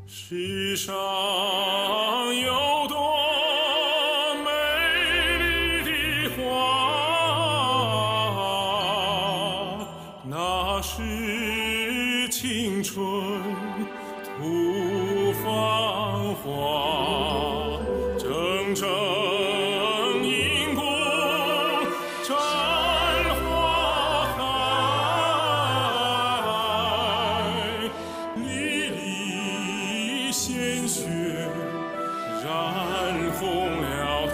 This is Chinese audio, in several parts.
世上有多美丽的花，那是青春吐芳华，铮铮银鼓战花海，沥沥鲜血染红了它。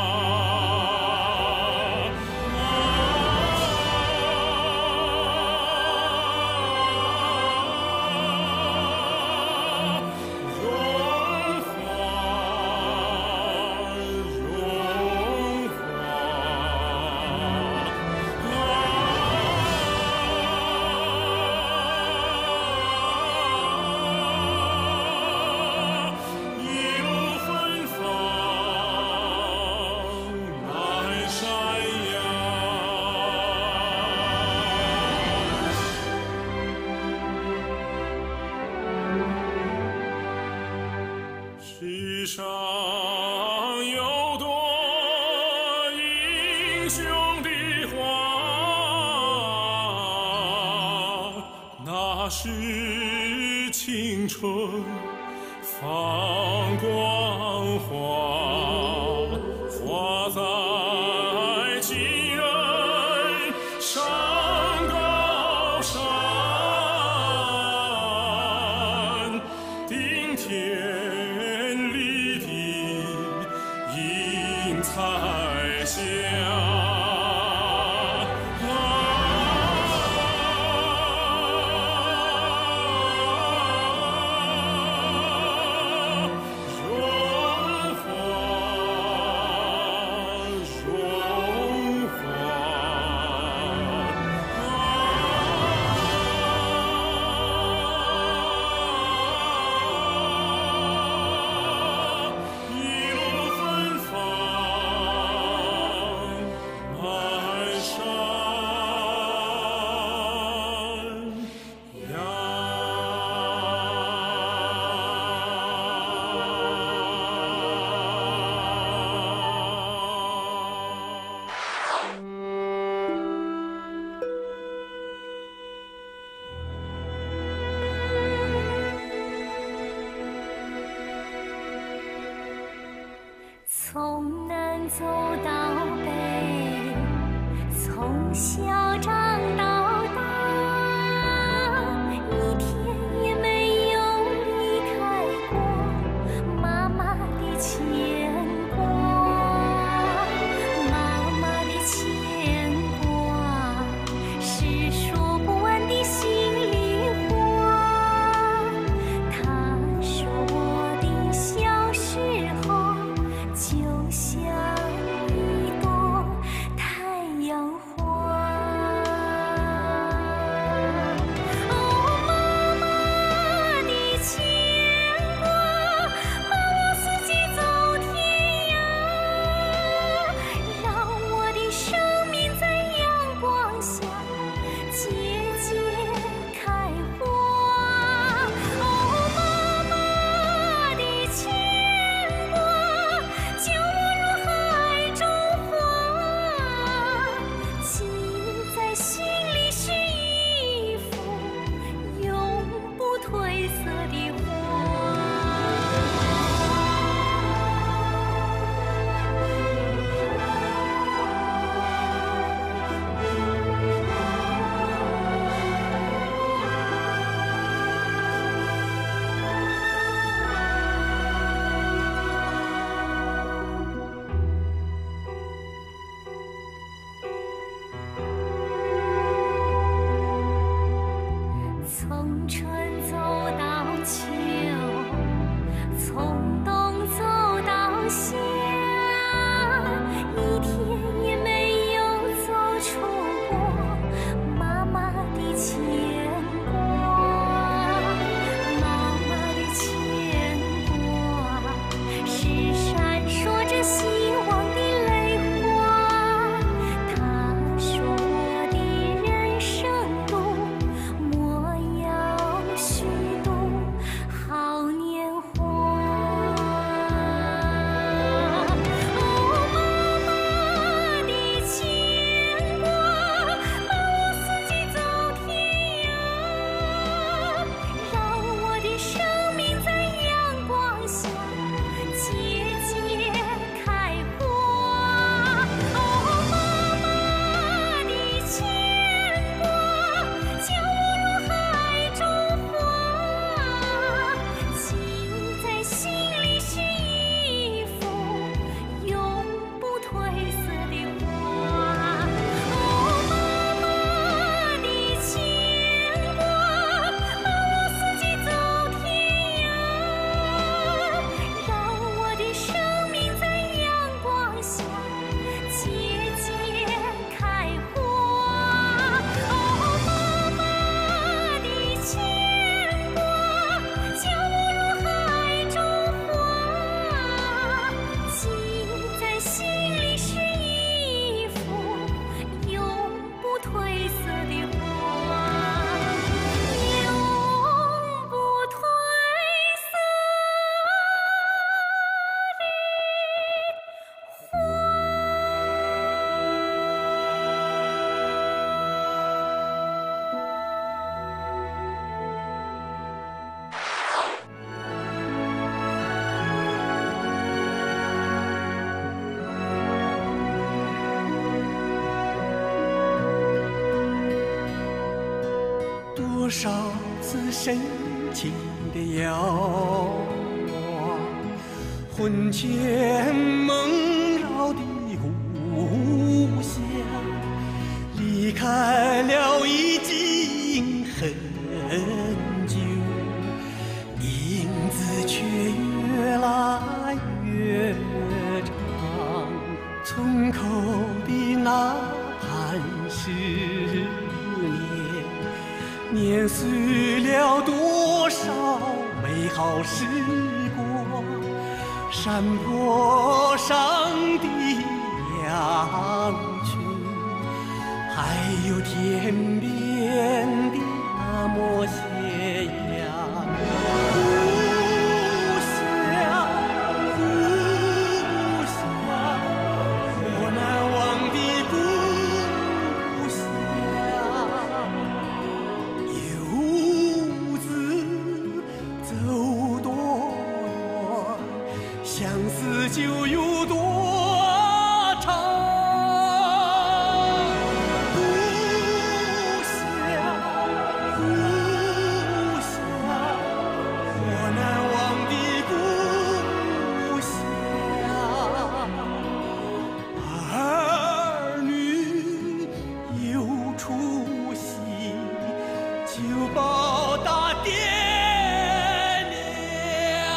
世上有多英雄的花，那是青春放光华，花在几人上高山，顶天彩霞，荣华荣华，一路芬芳。 从南走到北，从小长到大，一天也没有离开过妈妈的牵挂，妈妈的牵挂是说不完的心里话。她说我的小时候就像一朵太阳花。哦，妈妈的牵挂，伴我四季走天涯，让我的生命在阳光下节节开花。哦，妈妈的牵挂，就我如海中花，记在心里是一幅永不褪色的画。从春走到秋，从冬走到夏，一天也没有走出过妈妈的牵挂。妈妈的牵挂是闪烁着希望的泪花。她说我的人生路莫要寻少次深情的遥望，魂牵梦绕的故乡，离开了已经很久，影子却越来越长，村口的那盘石碾碎了多少美好时光，山坡上的羊群，还有天边的那抹斜阳。故乡，故乡，我难忘的故乡。游子走多远，相思就有多长。故乡，故乡，我难忘的故乡。儿女有出息，就报答爹娘。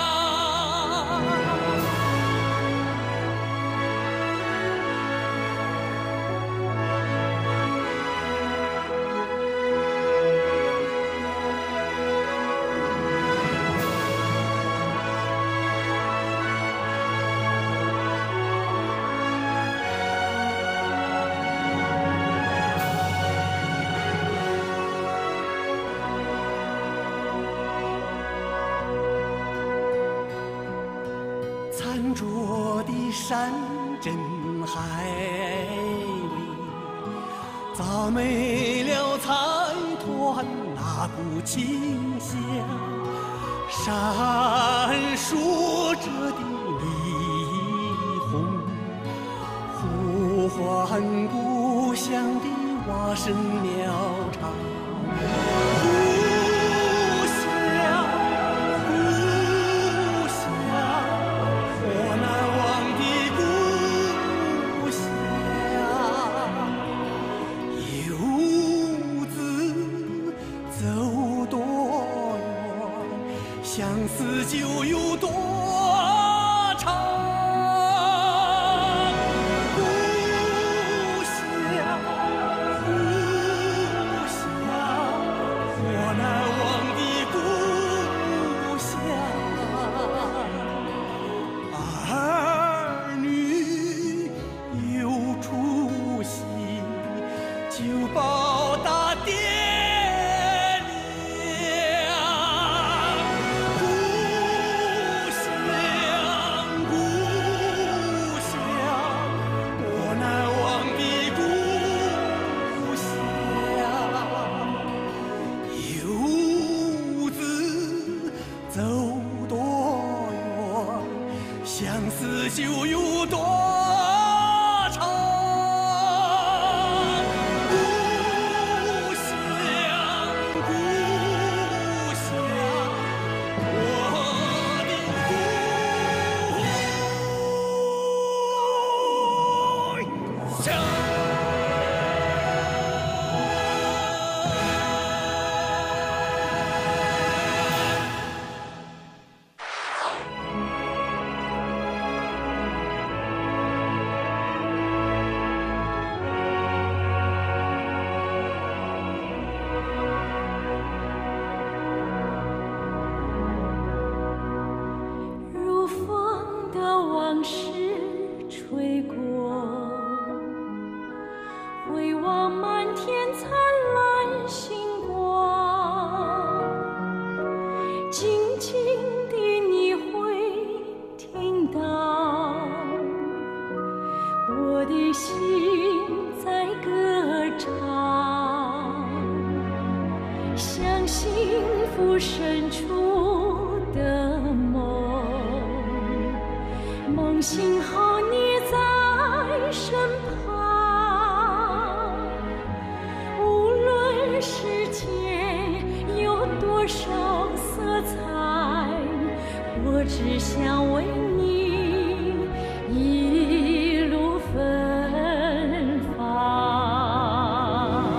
残灼的山珍海味，早没了财团那股清香，闪烁着的霓虹，呼唤故乡的蛙声鸟唱。故乡，故乡，我难忘的故乡。游子走多远，相思就有多长。故乡，故乡，我难忘的故乡。儿女有出息，就报答爹娘。故乡，故乡，我难忘的故乡。游子走多远，相思就有多长。故乡，故乡，我的故乡。 如风的往事吹过，回望满天灿烂星光，静静地你会听到，我的心在歌唱，像幸福深处的梦，梦醒后你在身旁，无论世间我只想为你一路芬芳。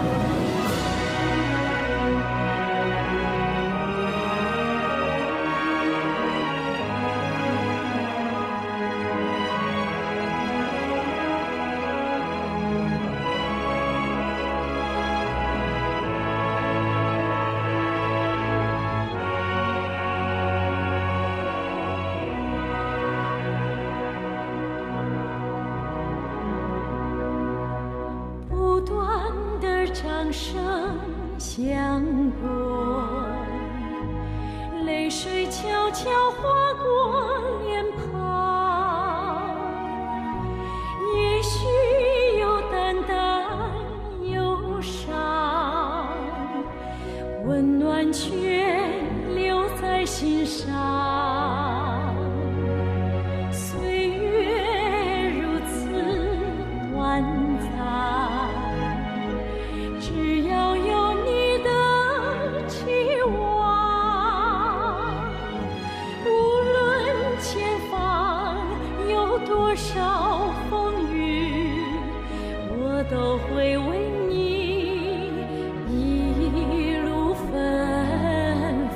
不断的掌声响过，泪水悄悄划过脸庞，也许有淡淡忧伤，温暖却留在心上。岁月如此短暂，只要有你的期望，无论前方有多少风雨，我都会为你一路芬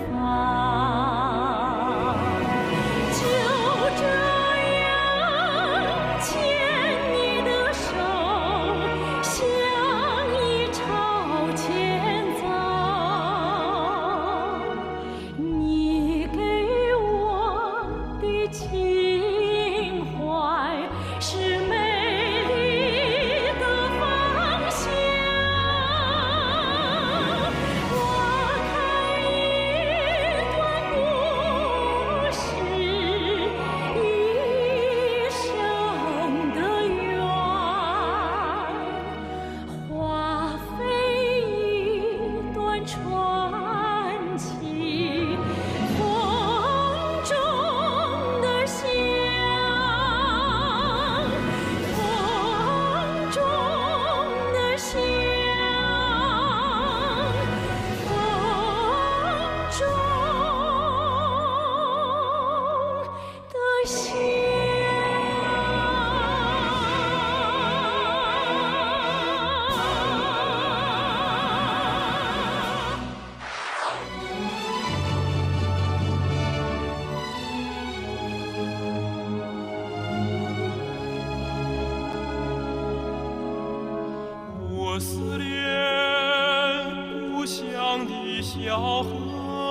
芳。就这样牵你的手，相依朝前走。你给我的情怀是美丽的方向。我开一段故事，一生的缘，花飞一段传奇，风中的香，风中的香，风中的香。 我思恋故乡的小河，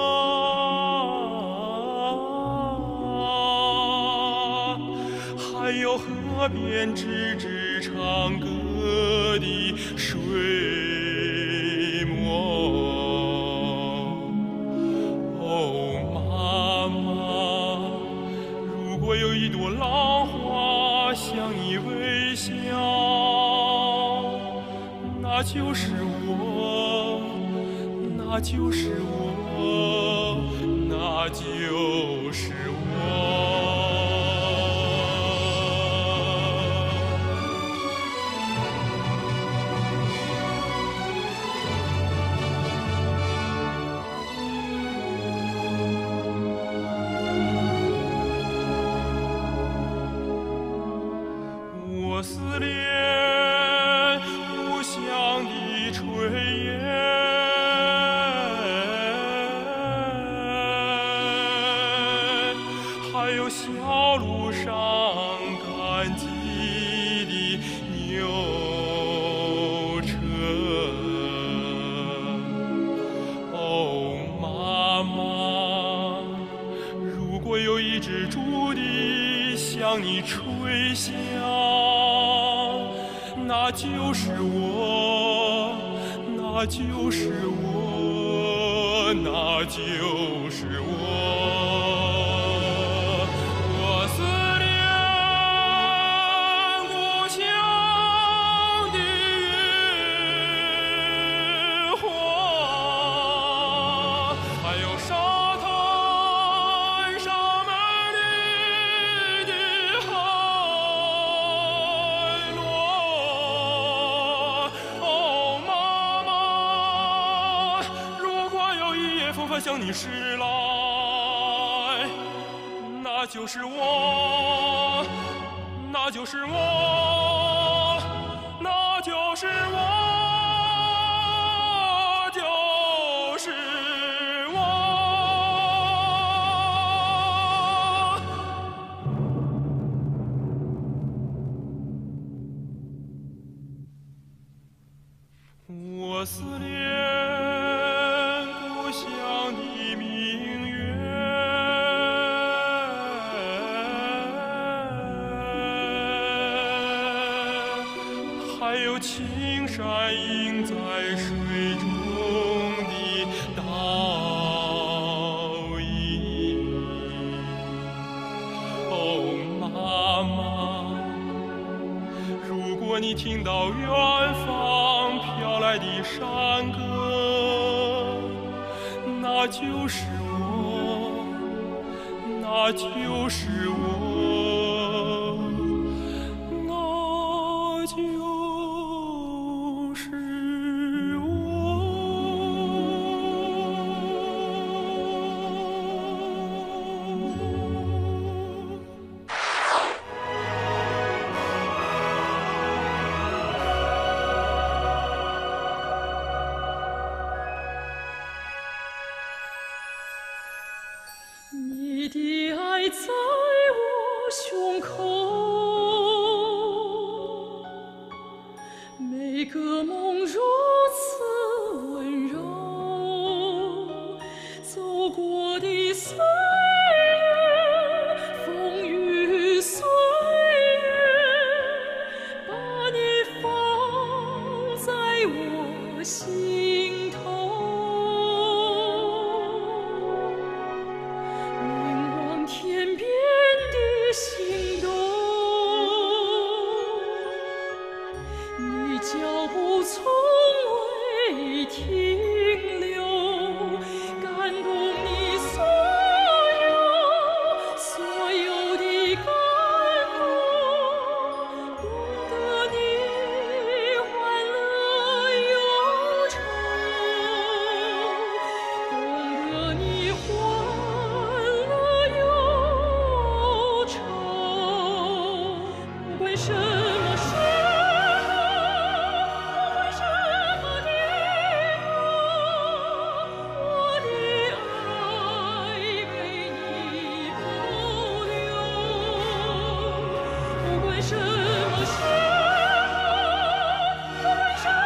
还有河边吱吱唱歌的水墨。哦，妈妈，如果有一朵浪花向你微笑，那就是我，那就是我，那就是我。我思恋故乡的炊烟，还有小路上赶集的牛车。哦，妈妈，如果有一只竹笛向你吹响，那就是我，那就是我，那就是我。我思恋故乡的月华，还有沙滩上美丽的海螺。哦，妈妈，如果有一夜风帆向你驶来， 就是我，那就是我，那就是我，就是我。我思念故乡的明月，还有青山映在水中的倒影。哦，妈妈，如果你听到远方飘来的山歌，那就是我，那就是我，那就是我。 你的爱在我胸口，每个梦如此温柔，走过的岁月，风雨岁月，把你放在我心头。天边的星斗，你脚步从未停留，感动你所有的感动，懂得你欢乐忧愁，懂得你欢乐忧愁，不管什么时候，不管什么地方，我的爱为你保留。不管什么时候，不管什么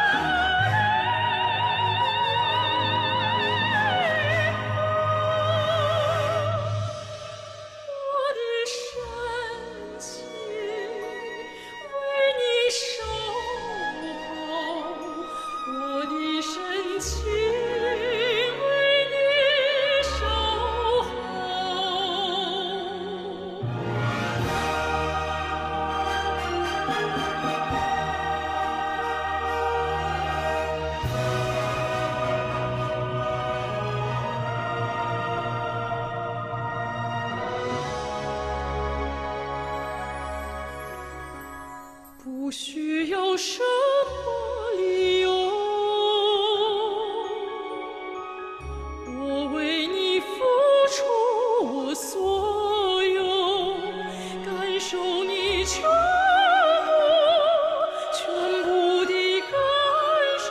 我的深情为你守候，我的深情为你守候。不需要什么理由，我为你付出我所有，感受你全部的感受，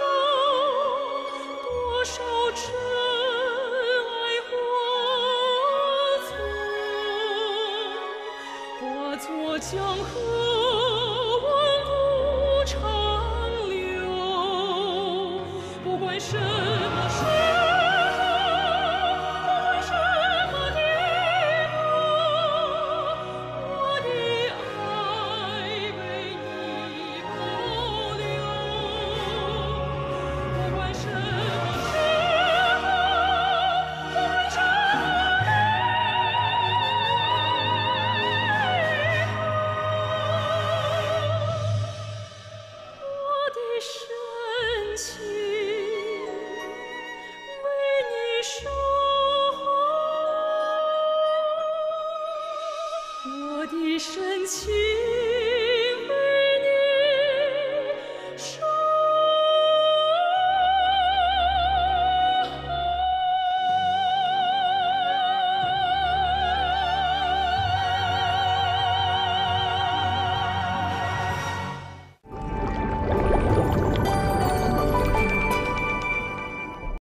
多少真爱化作江河。长流，不管什么时候，不管什么地方，我的爱为你保留。不管什么时候，不管什么地我的深情为你守候，我的深情。